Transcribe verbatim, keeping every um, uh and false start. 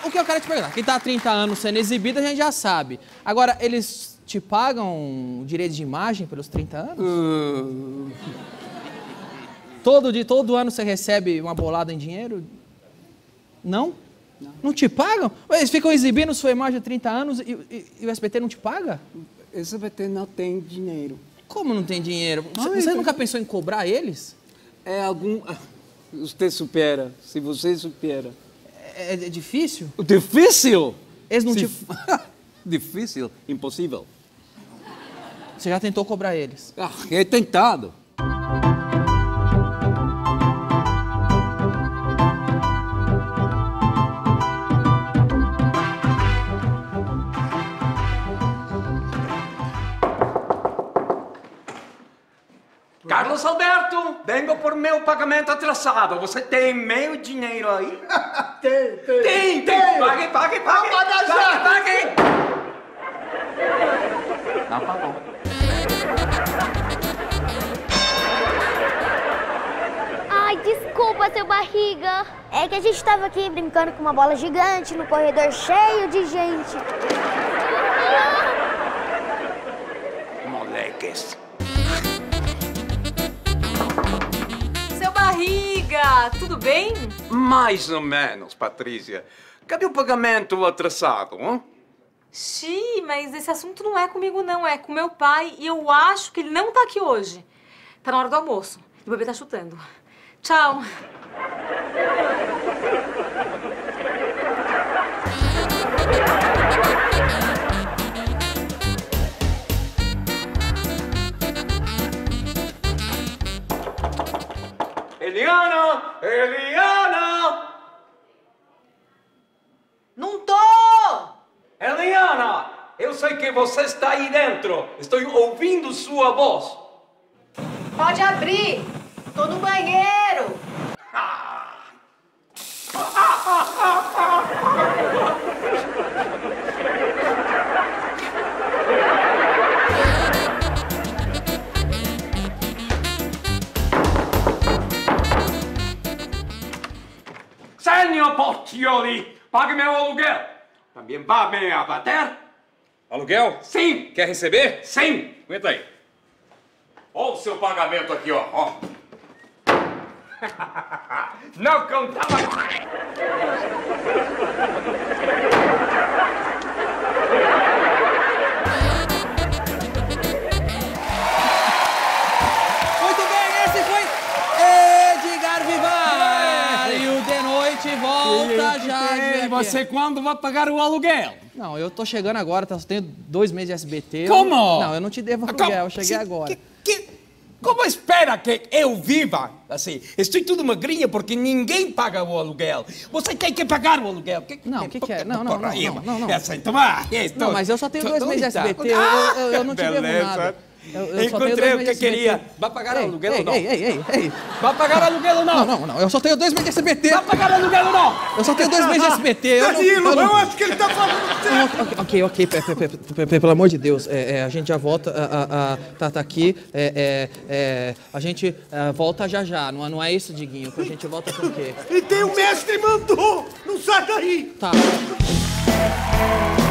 o que eu quero te perguntar, quem tá há trinta anos sendo exibido, a gente já sabe. Agora, eles te pagam direito de imagem pelos trinta anos? Uh... Todo, dia, todo ano você recebe uma bolada em dinheiro? Não? Não, não te pagam? Eles ficam exibindo sua imagem há trinta anos e, e, e o S B T não te paga? O S B T não tem dinheiro. Como não tem dinheiro? Você, você nunca pensou em cobrar eles? É algum... Você supera, se você supera. É, é difícil? Difícil? Eles não se... te... Difícil? Impossível. Você já tentou cobrar eles? Ah, é tentado. Carlos Alberto, vengo por meu pagamento atrasado. Você tem meio dinheiro aí? Tem, tem. Tem, tem. Pague, pague, pague. Vou pagar já. Pague, pague. Não pagou. Ai, desculpa, seu barriga. É que a gente tava aqui brincando com uma bola gigante no corredor cheio de gente. Moleques. Barriga, tudo bem? Mais ou menos, Patrícia. Cadê o pagamento atrasado, hein? Xiii, mas esse assunto não é comigo não, é com meu pai e eu acho que ele não tá aqui hoje. Tá na hora do almoço e o bebê tá chutando. Tchau. Eliana! Eliana! Não tô! Eliana! Eu sei que você está aí dentro. Estou ouvindo sua voz. Pode abrir! Tô no banheiro! Senhor Portioli, pague meu aluguel. Também vai me abater? Aluguel? Sim. Quer receber? Sim. Aguenta aí. Olha o seu pagamento aqui, ó. ó. Não contava. Muito bem, esse foi Edgar Vivar. E o De Noite volta já. E você quando vai pagar o aluguel? Não, eu tô chegando agora, tá, tenho dois meses de S B T. Como? Eu, não, eu não te devo aluguel, eu cheguei Se, agora. Que, que, como espera que eu viva assim? Estou tudo magrinha porque ninguém paga o aluguel. Você tem que pagar o aluguel. Que, Não, o que, que é? Não, não, não, não, não, não. Essa, então, ah, Não, mas eu só tenho dois meses de S B T, eu, eu, eu não te devo nada. Eu, eu só tenho Encontrei dois o que meses de S B T. queria. Vai pagar Ei, aluguel ei, ou não? Ei, ei, ei, ei. Vai pagar aluguel ou não? Não, não, não. Eu só tenho dois meses de S B T. Vai pagar aluguel ou não? Eu só tenho dois meses de S B T. Eu, não, Danilo, eu, não... eu acho que ele tá falando certo. Ok, ok, pe, pe, pe, pe, pe, pelo amor de Deus, é, é, a gente já volta, a, a, a, tá, tá aqui, é, é, é, a gente é, volta já já, não, não é isso, Diguinho, que a gente volta com o quê? E tem o mestre mandou, não sai daí. Tá.